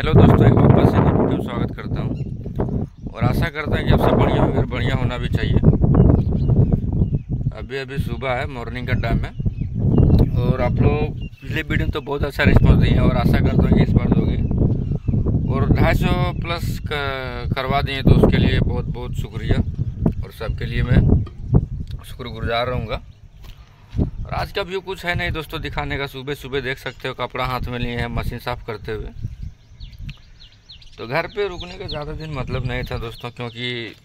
Hello दोस्तों, एक वापस से नई वीडियो में स्वागत करता हूं और आशा करता हूं कि आपसे बढ़िया अगर बढ़िया होना भी चाहिए। अभी सुबह है, मॉर्निंग का टाइम है और आप लोग पिछले वीडियो में तो बहुत अच्छा रिस्पॉन्स दिए और आशा करता हूं कि इस बार दोगे और 250 प्लस करवा दिए तो उसके लिए बहुत बहुत शुक्रिया और सबके लिए मैं शुक्रगुजार रहूँगा। और आज का व्यू कुछ है नहीं दोस्तों दिखाने का। सुबह सुबह देख सकते हो कपड़ा हाथ में लिए हैं मशीन साफ़ करते हुए। तो घर पे रुकने का ज़्यादा दिन मतलब नहीं था दोस्तों, क्योंकि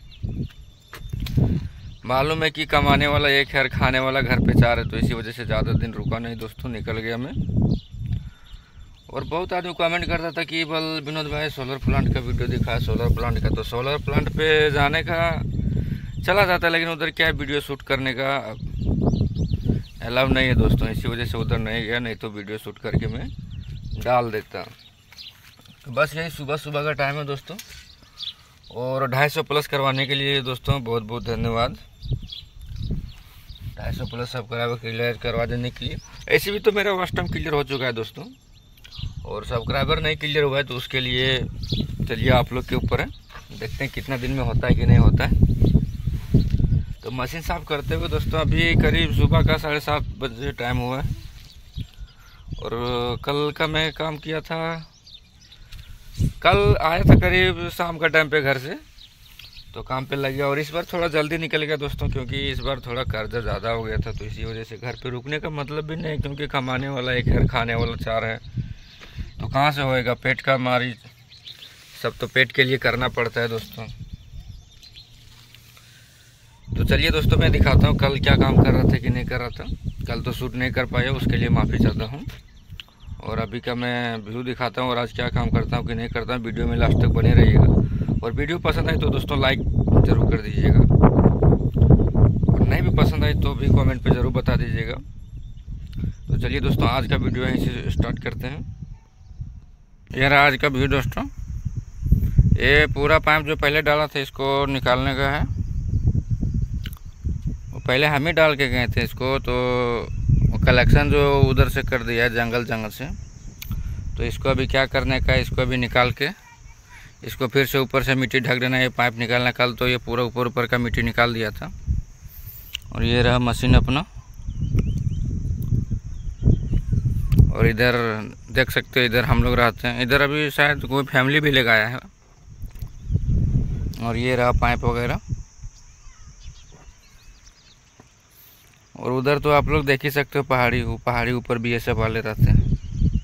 मालूम है कि कमाने वाला एक है और खाने वाला घर पे चार है, तो इसी वजह से ज़्यादा दिन रुका नहीं दोस्तों, निकल गया मैं। और बहुत आदमी कमेंट करता था कि बल विनोद भाई सोलर प्लांट का वीडियो दिखाया, सोलर प्लांट का। तो सोलर प्लांट पे जाने का चला जाता है, लेकिन उधर क्या वीडियो शूट करने का अलाउ नहीं है दोस्तों, इसी वजह से उधर नहीं गया, नहीं तो वीडियो शूट करके मैं डाल देता। तो बस यही सुबह सुबह का टाइम है दोस्तों और 250 प्लस करवाने के लिए दोस्तों बहुत बहुत धन्यवाद। 250 प्लस सब्सक्राइबर क्लियर करवा देने के लिए। ऐसे भी तो मेरा फर्स्ट टाइम क्लियर हो चुका है दोस्तों, और सब्सक्राइबर नहीं क्लियर हुआ है तो उसके लिए चलिए आप लोग के ऊपर है, देखते हैं कितना दिन में होता है कि नहीं होता है। तो मशीन साफ़ करते हुए दोस्तों अभी करीब सुबह का 7:30 बजे टाइम हुआ है और कल का मैं काम किया था, कल आया था करीब शाम का टाइम पे घर से, तो काम पे लग गया। और इस बार थोड़ा जल्दी निकल गया दोस्तों, क्योंकि इस बार थोड़ा कर्जा ज़्यादा हो गया था, तो इसी वजह से घर पे रुकने का मतलब भी नहीं, क्योंकि कमाने वाला एक है, खाने वाला चार है, तो कहाँ से होएगा। पेट का मारी सब तो पेट के लिए करना पड़ता है दोस्तों। तो चलिए दोस्तों मैं दिखाता हूँ कल क्या काम कर रहा था कि नहीं कर रहा था। कल तो शूट नहीं कर पाया, उसके लिए माफ़ी चाहता हूँ। और अभी का मैं व्यू दिखाता हूँ और आज क्या काम करता हूँ कि नहीं करता हूँ। वीडियो में लास्ट तक बने रहिएगा और वीडियो पसंद आए तो दोस्तों लाइक ज़रूर कर दीजिएगा, और नहीं भी पसंद आए तो भी कमेंट पे ज़रूर बता दीजिएगा। तो चलिए दोस्तों आज का वीडियो यहीं से स्टार्ट करते हैं। यह रहा आज का व्यू दोस्तों। ये पूरा पाइप जो पहले डाला था इसको निकालने का है, पहले हम ही डाल के गए थे इसको, तो कलेक्शन जो उधर से कर दिया है जंगल से, तो इसको अभी क्या करने का है, इसको अभी निकाल के इसको फिर से ऊपर से मिट्टी ढक देना, ये पाइप निकालना। कल तो ये पूरा ऊपर का मिट्टी निकाल दिया था। और ये रहा मशीन अपना, और इधर देख सकते हो इधर हम लोग रहते हैं, इधर अभी शायद कोई फैमिली भी लगाया है। और ये रहा पाइप वगैरह, और उधर तो आप लोग देख ही सकते हो पहाड़ी ऊपर भी ये सब वाले रहते हैं।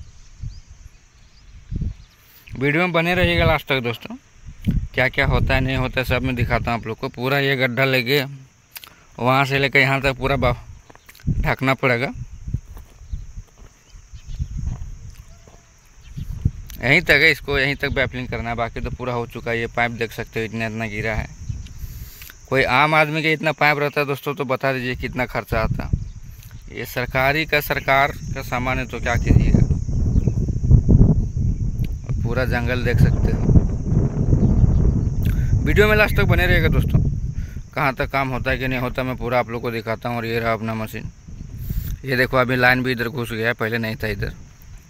वीडियो में बने रहिएगा लास्ट तक दोस्तों, क्या क्या होता है नहीं होता है सब मैं दिखाता हूँ आप लोग को। पूरा ये गड्ढा लेके वहाँ से लेकर यहाँ तक पूरा ढकना पड़ेगा, यहीं तक है, इसको यहीं तक बैफलिंग करना है, बाकी तो पूरा हो चुका है। ये पाइप देख सकते हो इतना गिरा है। कोई आम आदमी के इतना पाइप रहता है दोस्तों तो बता दीजिए कितना खर्चा आता। ये सरकार का सामान है तो क्या कीजिएगा। पूरा जंगल देख सकते हो। वीडियो में लास्ट तक बने रहेगा दोस्तों, कहाँ तक काम होता है कि नहीं होता मैं पूरा आप लोग को दिखाता हूँ। और ये रहा अपना मशीन, ये देखो अभी लाइन भी इधर घुस गया है, पहले नहीं था इधर।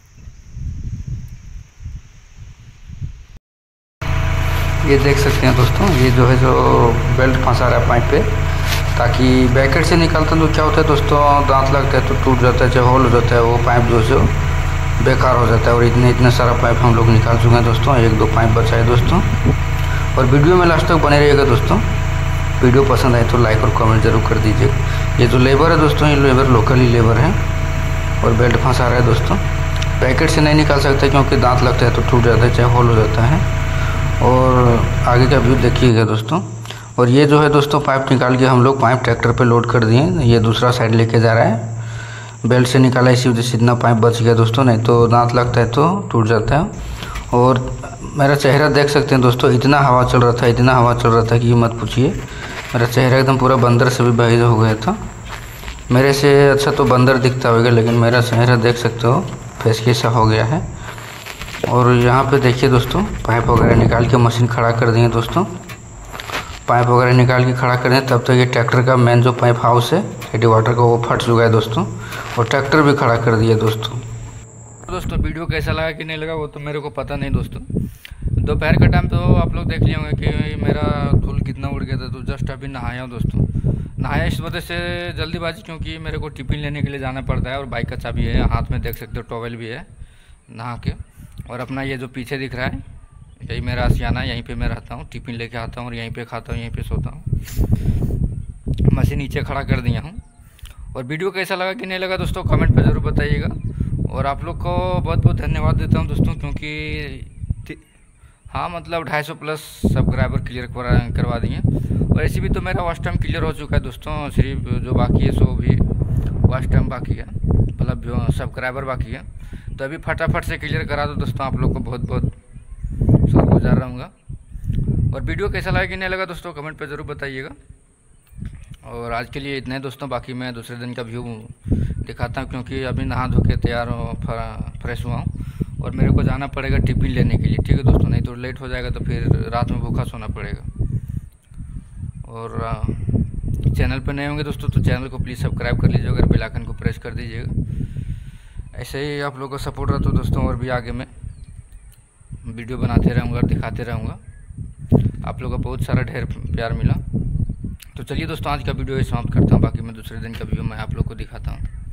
ये देख सकते हैं दोस्तों, ये जो है जो बेल्ट फंसा रहा है पाइप पे, ताकि बैकेट से निकालता तो क्या होता है दोस्तों, दांत लगता है तो टूट जाता है, चाहे होल हो जाता है, वो पाइप जो है बेकार हो जाता है। और इतने सारा पाइप हम लोग निकाल चुके हैं दोस्तों, 1-2 पाइप बचा है दोस्तों। और वीडियो में लास्ट तक बने रहिएगा दोस्तों। वीडियो पसंद आए तो लाइक और कमेंट जरूर कर दीजिए। ये जो लेबर है दोस्तों, ये लेबर लोकल ही लेबर है और बेल्ट फंसा रहा है दोस्तों। पैकेट से नहीं निकाल सकते क्योंकि दांत लगता है तो टूट जाता है, चाहे होल हो जाता है। और आगे का व्यू देखिएगा दोस्तों। और ये जो है दोस्तों पाइप निकाल के हम लोग पाइप ट्रैक्टर पे लोड कर दिए, ये दूसरा साइड लेके जा रहा है। बेल्ट से निकाला इसी वजह से इतना पाइप बच गया दोस्तों, नहीं तो दांत लगता है तो टूट जाता है। और मेरा चेहरा देख सकते हैं दोस्तों, इतना हवा चल रहा था कि मत पूछिए। मेरा चेहरा एकदम पूरा बंदर से भी बाहर हो गया था। मेरे से अच्छा तो बंदर दिखता होगा, लेकिन मेरा चेहरा देख सकते हो फेस कैसा हो गया है। और यहाँ पे देखिए दोस्तों पाइप वगैरह निकाल के मशीन खड़ा कर दिए दोस्तों। पाइप वगैरह निकाल के खड़ा कर दें, तब तक ये ट्रैक्टर का मेन जो पाइप हाउस है एडी वाटर का वो फट चुका है दोस्तों, और ट्रैक्टर भी खड़ा कर दिया दोस्तों। दोस्तों वीडियो कैसा लगा कि नहीं लगा वो तो मेरे को पता नहीं दोस्तों। दोपहर का टाइम तो आप लोग देख लिए होंगे कि मेरा धूल कितना उड़ गया था। तो जस्ट अभी नहाया हूँ दोस्तों। नहाया इस वजह से जल्दीबाजी, क्योंकि मेरे को टिफ़िन लेने के लिए जाना पड़ता है और बाइक का चाबी है, हाथ में देख सकते हो, टॉवेल भी है नहा के। और अपना ये जो पीछे दिख रहा है यही मेरा आशियाना है, यहीं पे मैं रहता हूँ। टिफ़िन लेके आता हूँ और यहीं पे खाता हूँ, यहीं पे सोता हूँ। मशीन नीचे खड़ा कर दिया हूँ। और वीडियो कैसा लगा कि नहीं लगा दोस्तों कमेंट पे ज़रूर बताइएगा। और आप लोग को बहुत बहुत धन्यवाद देता हूँ दोस्तों, क्योंकि हाँ मतलब 250 प्लस सब्सक्राइबर क्लियर करवा दिए। और ऐसे भी तो मेरा वॉच टाइम क्लियर हो चुका है दोस्तों, सिर्फ जो बाकी है सो भी वॉच टाइम बाकी है, मतलब सब्सक्राइबर बाकी है। तो अभी फटाफट से क्लियर करा दो दोस्तों। आप लोग को बहुत बहुत शुक्रगुजार रहूँगा। और वीडियो कैसा लगा कि नहीं लगा दोस्तों कमेंट पे ज़रूर बताइएगा। और आज के लिए इतना ही दोस्तों, बाकी मैं दूसरे दिन का व्यू दिखाता हूँ, क्योंकि अभी नहा धो के तैयार फ्रेश हुआ हूँ और मेरे को जाना पड़ेगा टिफ़िन लेने के लिए। ठीक है दोस्तों, नहीं तो लेट हो जाएगा तो फिर रात में भूखा सोना पड़ेगा। और चैनल पर नए होंगे दोस्तों तो चैनल को प्लीज़ सब्सक्राइब कर लीजिएगा और बेल आइकन को प्रेस कर दीजिएगा। ऐसे ही आप लोगों का सपोर्ट रहा तो दोस्तों और भी आगे मैं वीडियो बनाते रहूँगा और दिखाते रहूँगा। आप लोगों का बहुत सारा ढेर प्यार मिला। तो चलिए दोस्तों आज का वीडियो समाप्त करता हूँ, बाकी मैं दूसरे दिन का वीडियो मैं आप लोग को दिखाता हूँ।